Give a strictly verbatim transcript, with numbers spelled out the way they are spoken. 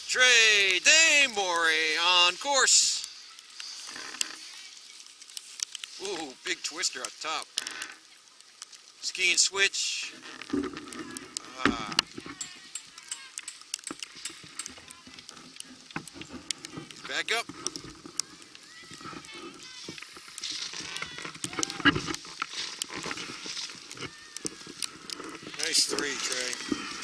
Trey Damory on course. Ooh, big twister up top. Ski and switch. Ah. Back up. Nice three, Trey.